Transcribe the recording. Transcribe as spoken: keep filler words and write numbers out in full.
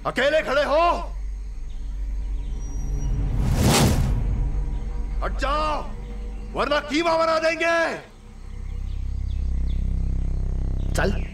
अकेले खड़े हो? हट जाओ वरना कीमा बना देंगे। चल